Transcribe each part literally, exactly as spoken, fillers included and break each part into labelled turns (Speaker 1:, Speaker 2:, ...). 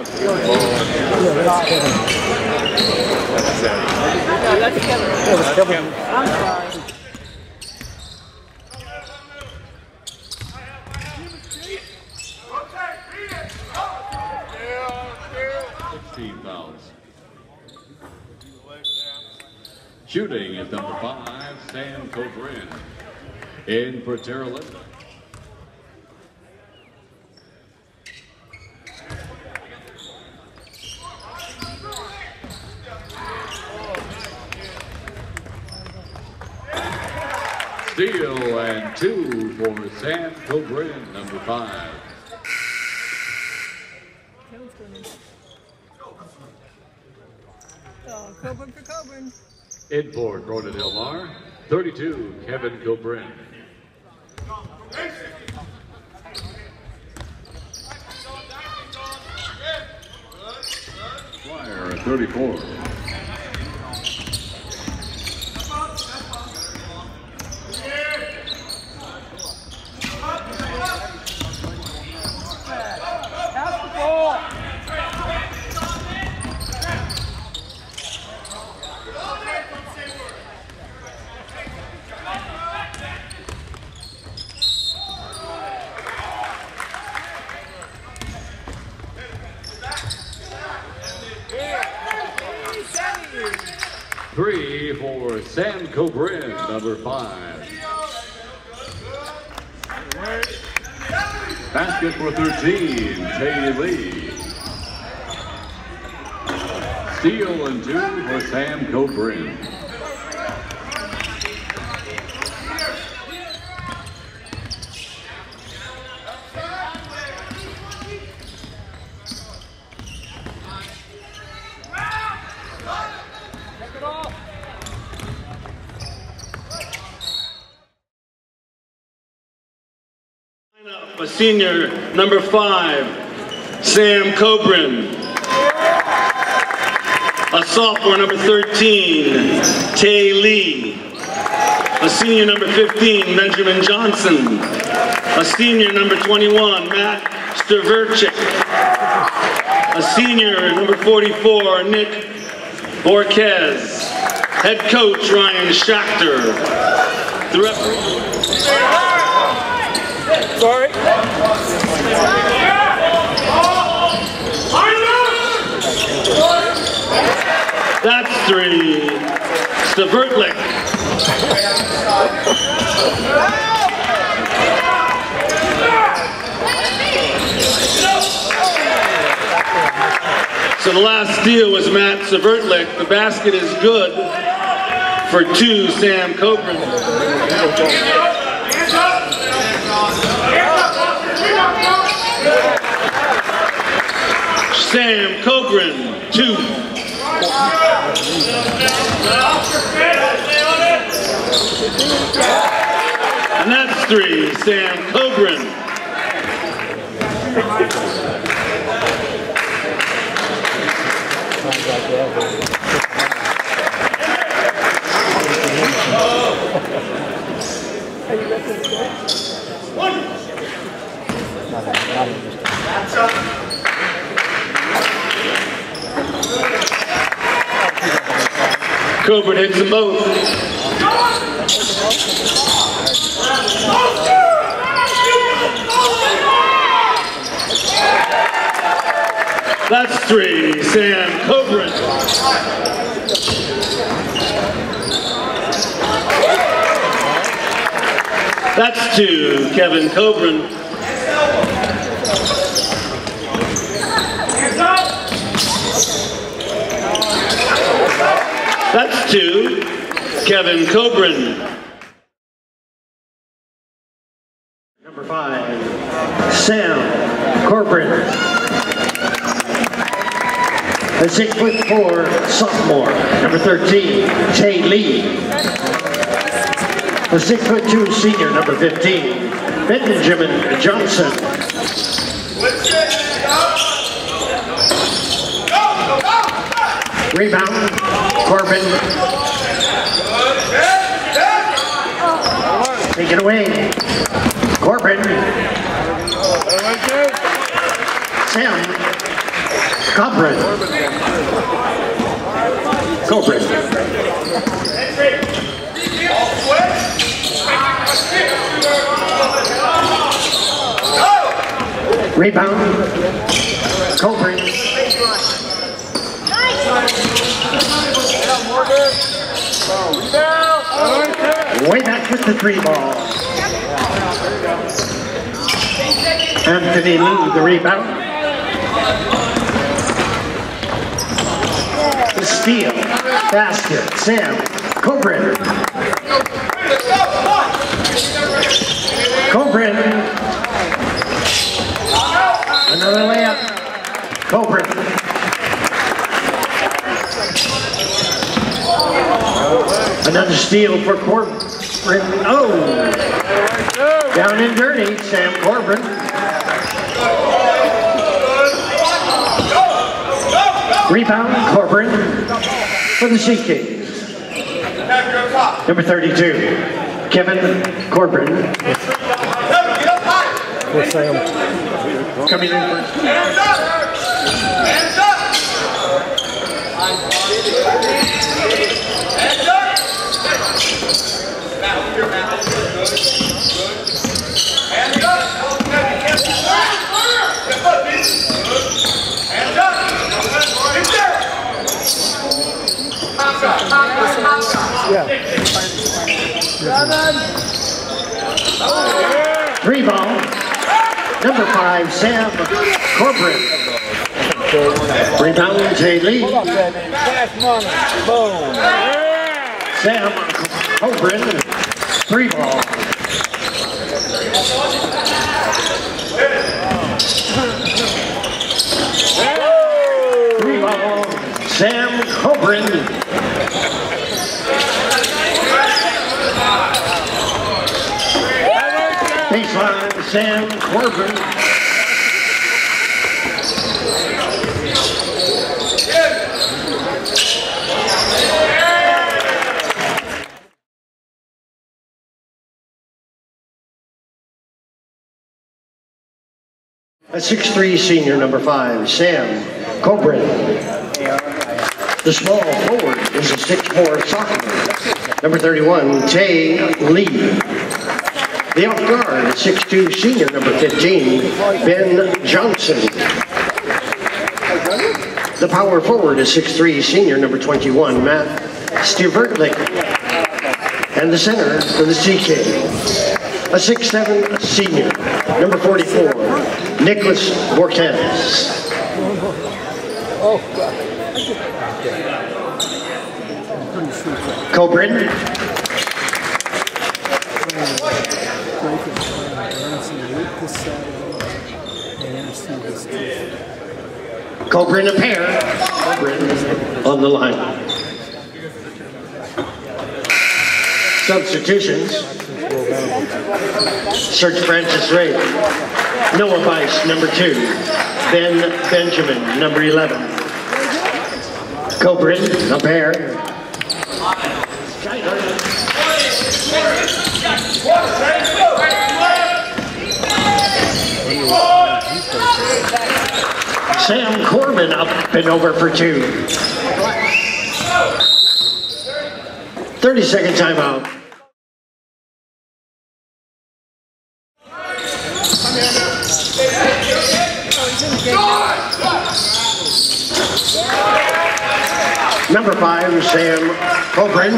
Speaker 1: that's Kevin.
Speaker 2: No, that's Kevin.
Speaker 1: Yeah, that's Kevin.
Speaker 2: I'm sorry.
Speaker 3: sixteen fouls. Shooting is number five, Sam Cobrin. In for Tara Litton. Steal and two for Sam Cobrin, number five.
Speaker 2: Oh, Coburn for Coburn.
Speaker 3: In for Cronin Del Mar, thirty-two, Kevin Cobrin. Flyer, thirty-four. Three for Sam Cobrin, number five. Basket for thirteen, Tay Lee. Steal and two for Sam Cobrin.
Speaker 4: A senior, number five, Sam Cobrin. A sophomore, number thirteen, Tay Lee. A senior, number fifteen, Benjamin Johnson. A senior, number twenty-one, Matt Staverchik. A senior, number forty-four, Nick Borquez. Head coach, Ryan Schachter. The referee.
Speaker 1: Sorry.
Speaker 4: That's three. Stavertlik. So the last steal was Matt Stavertlik. The basket is good for two, Sam Cobrin. Sam Cobrin, two. And that's three, Sam Cobrin. Cobrin hits them both. That's three, Sam Cobrin. That's two, Kevin Cobrin. That's two, Kevin Cobrin.
Speaker 5: Number five, Sam Cobrin. The six foot four sophomore, number thirteen, Tay Lee. The six foot two senior, number fifteen, Benjamin Johnson. Rebound, Corbin. Take it away. Corbin. Sam Cobrin. Cobrin. Rebound. Cobrin. Way back with the three ball. Anthony Lee, the rebound. The steal. Basket. Sam Cobrin. Cobrin. Another layup. Cobrin. Another steal for Corbin. Oh! Down and dirty, Sam Corbin. Rebound, Corbin for the Sea Kings. Number thirty-two, Kevin Corbin.
Speaker 1: Yes, Sam.
Speaker 5: Coming in first.
Speaker 6: Hands up! Hands up! Hands up! Now, your mouth. Good. Good. Hands up! Hands up! It's there! Hands up! Hands up!
Speaker 1: Yeah.
Speaker 5: Three ball. Number five, Sam Corbin. Rebound, Jay Lee.
Speaker 1: Fast money. Boom.
Speaker 5: Sam Corbin. Three ball. Three ball. Sam Corbin. Baseline, Sam Corbin. A six three senior, number five, Sam Corbin. The small forward is a six four sophomore, number thirty-one, Tay Lee. The off guard, a six two senior, number fifteen, Ben Johnson. The power forward is six three senior, number twenty-one, Matt Stivertlik. And the center for the Sea Kings, a six seven senior, number forty-four, Nicholas Borquez. Coburn. Coburn a pair. Coburn on the line. Substitutions. Serge Francis Ray. Noah Bice, number two. Ben Benjamin, number eleven. Coburn, a pair. Sam Corbin up and over for two. thirty second timeout. Number five, Sam Coburn.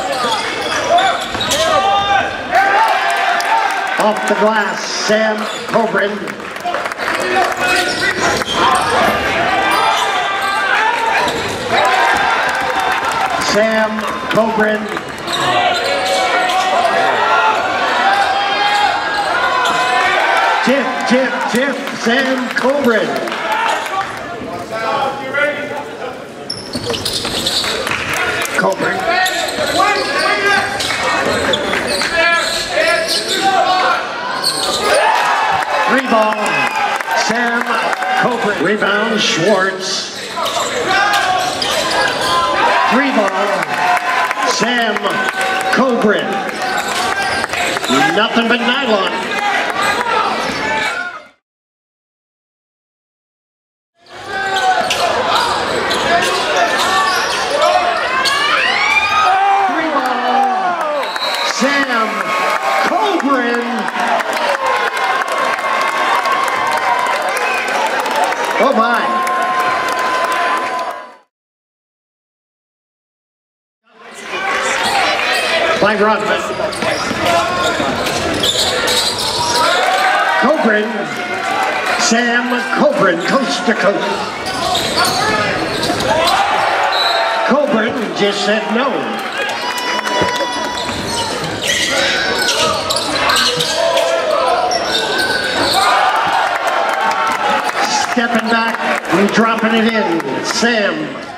Speaker 5: Off the glass, Sam Coburn. Sam Coburn. Tip, tip, tip, Sam Coburn. Coburn. Three ball, Sam Coburn. Rebound, Schwartz. Three ball, Sam Coburn. Nothing but nylon. Sam Coburn. Oh my. By Rodman. Coburn. Sam Coburn, coast to coast. Coburn just said no. Stepping back and dropping it in, Sam